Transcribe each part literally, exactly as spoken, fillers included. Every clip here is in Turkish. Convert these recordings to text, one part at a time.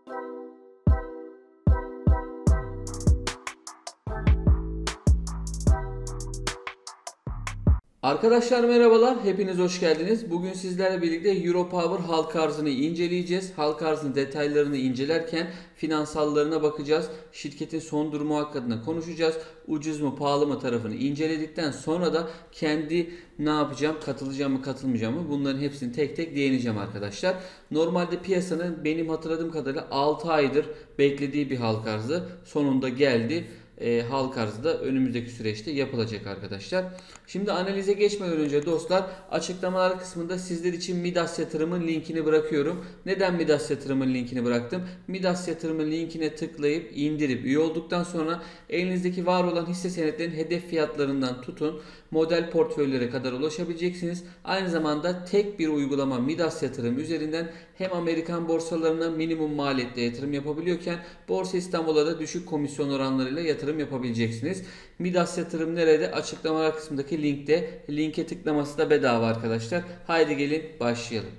Arkadaşlar merhabalar, hepiniz hoş geldiniz. Bugün sizlerle birlikte Europower halka arzını inceleyeceğiz. Halka arzının detaylarını incelerken finansallarına bakacağız. Şirketin son durumu hakkında konuşacağız. Ucuz mu pahalı mı tarafını inceledikten sonra da kendi ne yapacağım, katılacağım mı katılmayacağım mı bunların hepsini tek tek değineceğim arkadaşlar. Normalde piyasanın benim hatırladığım kadarıyla altı aydır beklediği bir halka arzı sonunda geldi. E, halk arzı da önümüzdeki süreçte yapılacak arkadaşlar. Şimdi analize geçmeden önce dostlar, açıklamalar kısmında sizler için Midas Yatırım'ın linkini bırakıyorum. Neden Midas Yatırım'ın linkini bıraktım? Midas Yatırım'ın linkine tıklayıp indirip üye olduktan sonra elinizdeki var olan hisse senetlerinin hedef fiyatlarından tutun model portföylere kadar ulaşabileceksiniz. Aynı zamanda tek bir uygulama Midas Yatırım üzerinden hem Amerikan borsalarına minimum maliyetle yatırım yapabiliyorken Borsa İstanbul'a da düşük komisyon oranlarıyla yatırım yapabileceksiniz. Midas Yatırım nerede? Açıklamalar kısmındaki linkte. Linke tıklaması da bedava arkadaşlar. Haydi gelin başlayalım.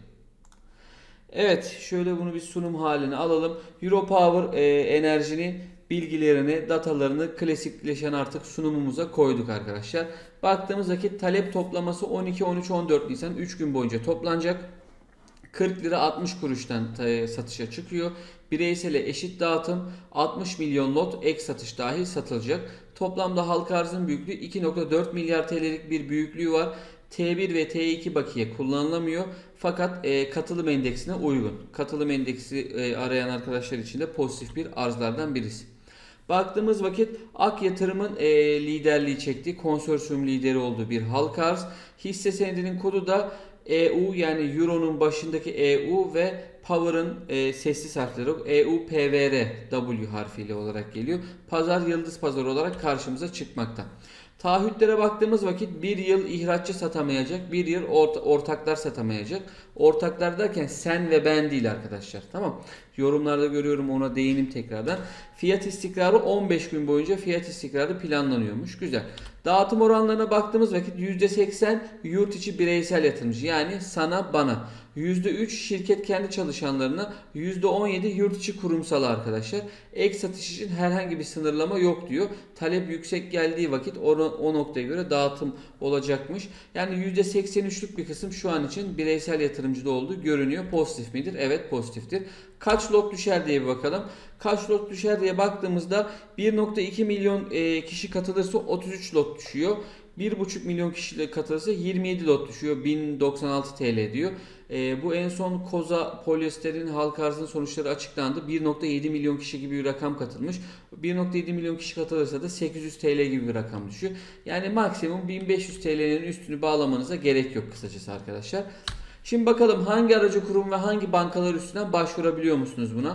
Evet, şöyle bunu bir sunum haline alalım. Europower e, enerjinin bilgilerini, datalarını klasikleşen artık sunumumuza koyduk arkadaşlar. Baktığımız vakit talep toplaması on iki, on üç, on dört Nisan üç gün boyunca toplanacak. kırk lira altmış kuruştan satışa çıkıyor. Bireysele eşit dağıtım altmış milyon lot ek satış dahil satılacak. Toplamda halka arzın büyüklüğü iki nokta dört milyar T L'lik bir büyüklüğü var. T bir ve T iki bakiye kullanılamıyor. Fakat e, katılım endeksine uygun. Katılım endeksi e, arayan arkadaşlar için de pozitif bir arzlardan birisi. Baktığımız vakit Ak Yatırım'ın e, liderliği çektiği, konsorsiyum lideri olduğu bir halka arz. Hisse senedinin kodu da E U, yani Euro'nun başındaki E U ve Power'ın e, sessiz harfleri E U P V R W harfiyle olarak geliyor. Pazar yıldız pazar olarak karşımıza çıkmakta. Taahhütlere baktığımız vakit bir yıl ihraççı satamayacak, bir yıl ort- ortaklar satamayacak. Ortaklar derken sen ve ben değil arkadaşlar. Tamam. Yorumlarda görüyorum, ona değinim tekrardan. Fiyat istikrarı on beş gün boyunca fiyat istikrarı planlanıyormuş. Güzel. Dağıtım oranlarına baktığımız vakit yüzde seksen yurt içi bireysel yatırımcı, yani sana bana. yüzde üç şirket kendi çalışanlarına, yüzde on yedi yurt içi kurumsal arkadaşlar. Ek satış için herhangi bir sınırlama yok diyor. Talep yüksek geldiği vakit o, o noktaya göre dağıtım olacakmış. Yani yüzde seksen üçlük bir kısım şu an için bireysel yatırımcıda olduğu görünüyor. Pozitif midir? Evet, pozitiftir. Kaç lot düşer diye bir bakalım. Kaç lot düşer diye baktığımızda bir nokta iki milyon kişi katılırsa otuz üç lot düşüyor. bir buçuk milyon kişi katılırsa yirmi yedi lot düşüyor. bin doksan altı T L diyor. E, bu en son Koza Polyester'in halka arzının sonuçları açıklandı. bir nokta yedi milyon kişi gibi bir rakam katılmış. bir nokta yedi milyon kişi katılırsa da sekiz yüz T L gibi bir rakam düşüyor. Yani maksimum bin beş yüz T L'nin üstünü bağlamanıza gerek yok kısacası arkadaşlar. Şimdi bakalım hangi aracı kurum ve hangi bankalar üstünden başvurabiliyor musunuz buna?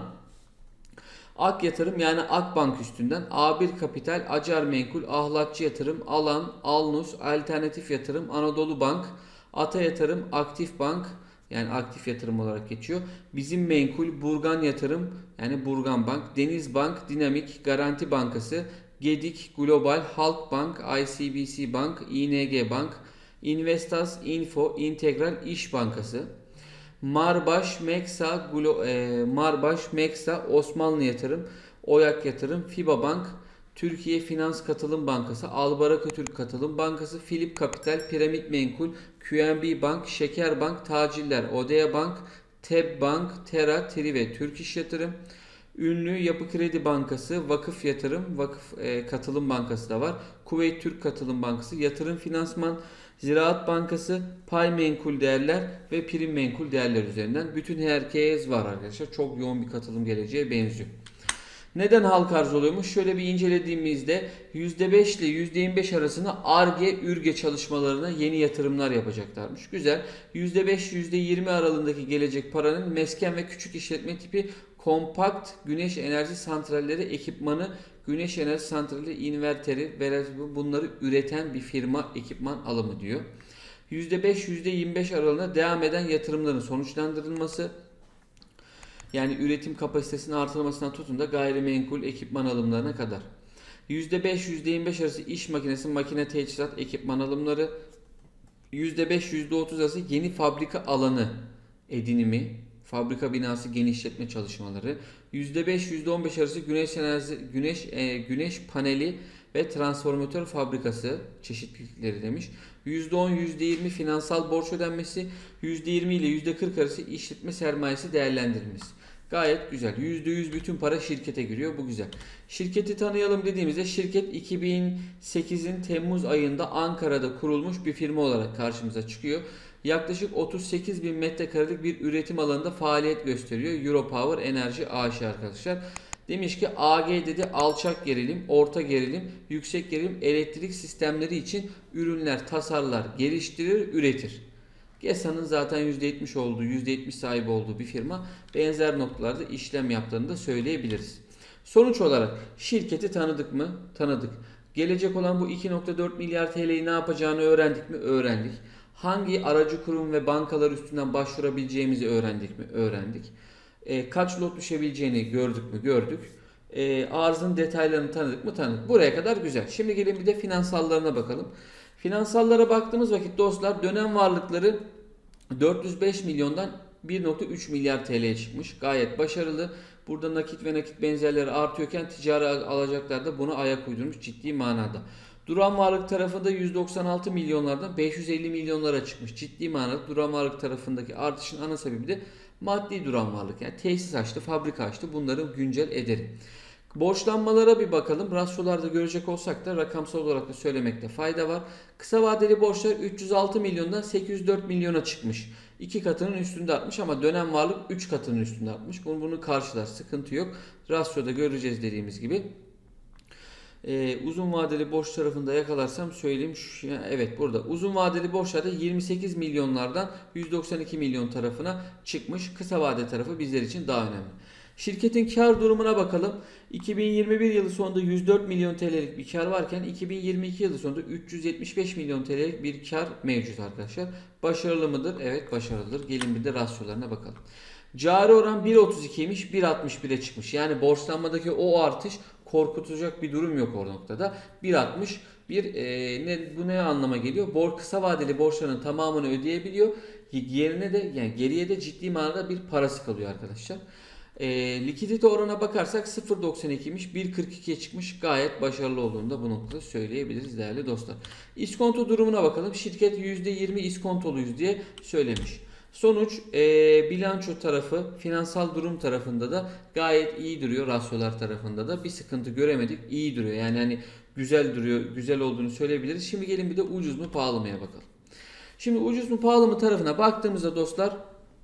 Ak Yatırım, yani Akbank üstünden, A bir Kapital, Acar Menkul, Ahlatçı Yatırım, Alan, Alnus, Alternatif Yatırım, Anadolu Bank, Ata Yatırım, Aktif Bank, yani aktif yatırım olarak geçiyor. Bizim Menkul, Burgan Yatırım, yani Burgan Bank, Deniz Bank, Dinamik, Garanti Bankası, Gedik, Global, Halkbank, I C B C Bank, I N G Bank, Investas, Info, İntegral İş Bankası, Marbaş, Meksa, Glo, e, Marbaş, Meksa, Osmanlı Yatırım, Oyak Yatırım, FIBA Bank, Türkiye Finans Katılım Bankası, Albaraka Türk Katılım Bankası, Philip Capital, Piramit Menkul, Q N B Bank, Şeker Bank, Taciller, Odea Bank, Teb Bank, Tera, Trive, Türk İş Yatırım, Ünlü Yapı Kredi Bankası, Vakıf Yatırım, Vakıf e, Katılım Bankası da var. Kuveyt Türk Katılım Bankası, Yatırım Finansman, Ziraat Bankası, Pay Menkul Değerler ve Prim Menkul Değerler üzerinden bütün herkes var arkadaşlar. Çok yoğun bir katılım geleceğe benziyor. Neden halka arz oluyormuş? Şöyle bir incelediğimizde yüzde beş ile yüzde yirmi beş arasında Ar-Ge, Ür-Ge çalışmalarına yeni yatırımlar yapacaklarmış. Güzel. yüzde beş yüzde yirmi aralığındaki gelecek paranın mesken ve küçük işletme tipi kompakt güneş enerji santralleri ekipmanı, güneş enerji santrali inverteri ve bunları üreten bir firma ekipman alımı diyor. yüzde beş yüzde yirmi beş aralığında devam eden yatırımların sonuçlandırılması, yani üretim kapasitesinin artırılmasından tutun da gayrimenkul ekipman alımlarına kadar. yüzde beş yüzde yirmi beş arası iş makinesi, makine teçhizat ekipman alımları, yüzde beş yüzde otuz arası yeni fabrika alanı edinimi, fabrika binası genişletme çalışmaları, yüzde beş yüzde on beş arası güneş enerjisi, güneş e, güneş paneli ve transformatör fabrikası çeşitlilikleri demiş. yüzde on yüzde yirmi finansal borç ödenmesi, yüzde yirmi ile yüzde kırk arası işletme sermayesi değerlendirilmesi. Gayet güzel. yüzde yüz bütün para şirkete giriyor. Bu güzel. Şirketi tanıyalım dediğimizde şirket iki bin sekizin Temmuz ayında Ankara'da kurulmuş bir firma olarak karşımıza çıkıyor. Yaklaşık otuz sekiz bin metrekarelik bir üretim alanında faaliyet gösteriyor. Europower Enerji A Ş arkadaşlar. Demiş ki A G dedi alçak gerilim, orta gerilim, yüksek gerilim elektrik sistemleri için ürünler tasarlar, geliştirir, üretir. GESA'nın zaten yüzde yetmiş olduğu, yüzde yetmiş sahibi olduğu bir firma benzer noktalarda işlem yaptığını da söyleyebiliriz. Sonuç olarak şirketi tanıdık mı? Tanıdık. Gelecek olan bu iki nokta dört milyar T L'yi ne yapacağını öğrendik mi? Öğrendik. Hangi aracı kurum ve bankalar üstünden başvurabileceğimizi öğrendik mi? Öğrendik. E, kaç lot düşebileceğini gördük mü? Gördük. E, arzın detaylarını tanıdık mı? Tanıdık. Buraya kadar güzel. Şimdi gelin bir de finansallarına bakalım. Finansallara baktığımız vakit dostlar dönem varlıkları dört yüz beş milyondan bir nokta üç milyar T L'ye çıkmış. Gayet başarılı. Burada nakit ve nakit benzerleri artıyorken ticari alacaklar da buna ayak uydurmuş ciddi manada. Duran varlık tarafında yüz doksan altı milyonlardan beş yüz elli milyonlara çıkmış. Ciddi manada duran varlık tarafındaki artışın ana sebebi de maddi duran varlık. Yani tesis açtı, fabrika açtı. Bunları güncel ederim. Borçlanmalara bir bakalım. Rasyolarda görecek olsak da rakamsal olarak da söylemekte fayda var. Kısa vadeli borçlar üç yüz altı milyondan sekiz yüz dört milyona çıkmış. iki katının üstünde artmış ama dönem varlık üç katının üstünde artmış. Bunu, bunu karşılar, sıkıntı yok. Rasyoda göreceğiz dediğimiz gibi. Ee, uzun vadeli borç tarafında yakalarsam söyleyeyim. Şu, evet burada uzun vadeli borçlarda yirmi sekiz milyonlardan yüz doksan iki milyon tarafına çıkmış. Kısa vade tarafı bizler için daha önemli. Şirketin kar durumuna bakalım. iki bin yirmi bir yılı sonunda yüz dört milyon T L'lik bir kar varken iki bin yirmi iki yılı sonunda üç yüz yetmiş beş milyon T L'lik bir kar mevcut arkadaşlar. Başarılı mıdır? Evet başarılıdır. Gelin bir de rasyolarına bakalım. Cari oran bir virgül otuz ikiymiş, bir virgül altmış bire çıkmış. Yani borçlanmadaki o artış korkutacak bir durum yok o noktada. bir virgül altmış bir e, ne, bu ne anlama geliyor? Bor, kısa vadeli borçların tamamını ödeyebiliyor. Yerine de yani geriye de ciddi manada bir parası kalıyor arkadaşlar. E, likidite oranına bakarsak sıfır virgül doksan ikiymiş, bir virgül kırk ikiye çıkmış. Gayet başarılı olduğunu da bu noktada söyleyebiliriz değerli dostlar. İskonto durumuna bakalım. Şirket yüzde yirmi iskontoluyuz diye söylemiş. Sonuç e, bilanço tarafı, finansal durum tarafında da gayet iyi duruyor. Rasyolar tarafında da bir sıkıntı göremedik. İyi duruyor. Yani hani güzel duruyor, güzel olduğunu söyleyebiliriz. Şimdi gelin bir de ucuz mu pahalı mıya bakalım. Şimdi ucuz mu pahalı mı tarafına baktığımızda dostlar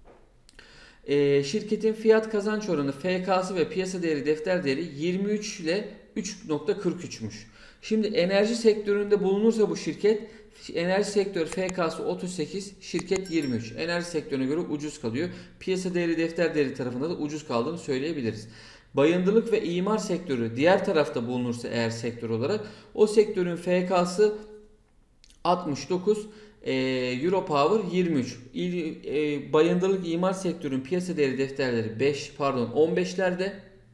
e, şirketin fiyat kazanç oranı, F K'sı ve piyasa değeri, defter değeri yirmi üç ile üç nokta kırk üçmüş. Şimdi enerji sektöründe bulunursa bu şirket, enerji sektörü F K'sı otuz sekiz, şirket yirmi üç. Enerji sektörüne göre ucuz kalıyor. Piyasa değeri, defter değeri tarafında da ucuz kaldığını söyleyebiliriz. Bayındırlık ve imar sektörü diğer tarafta bulunursa eğer sektör olarak o sektörün F K'sı altmış dokuz, e, Europower yirmi üç. İl, e, bayındırlık imar sektörünün piyasa değeri, defterleri beş pardon on beşlerde.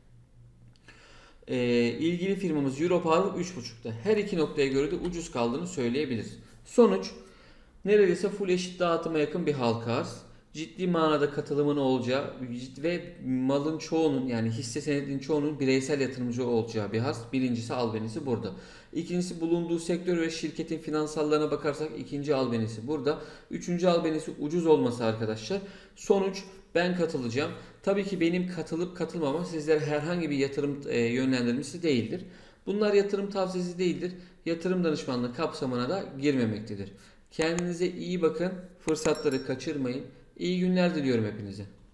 E, ilgili firmamız Europower üç buçukta. Her iki noktaya göre de ucuz kaldığını söyleyebiliriz. Sonuç neredeyse full eşit dağıtıma yakın bir halka arz. Ciddi manada katılımın olacağı ve malın çoğunun yani hisse senedinin çoğunun bireysel yatırımcı olacağı bir arz. Birincisi albenisi burada. İkincisi bulunduğu sektör ve şirketin finansallarına bakarsak ikinci albenisi burada. Üçüncü albenisi ucuz olması arkadaşlar. Sonuç ben katılacağım. Tabii ki benim katılıp katılmamam sizlere herhangi bir yatırım e, yönlendirmesi değildir. Bunlar yatırım tavsiyesi değildir. Yatırım danışmanlığı kapsamına da girmemektedir. Kendinize iyi bakın. Fırsatları kaçırmayın. İyi günler diliyorum hepinize.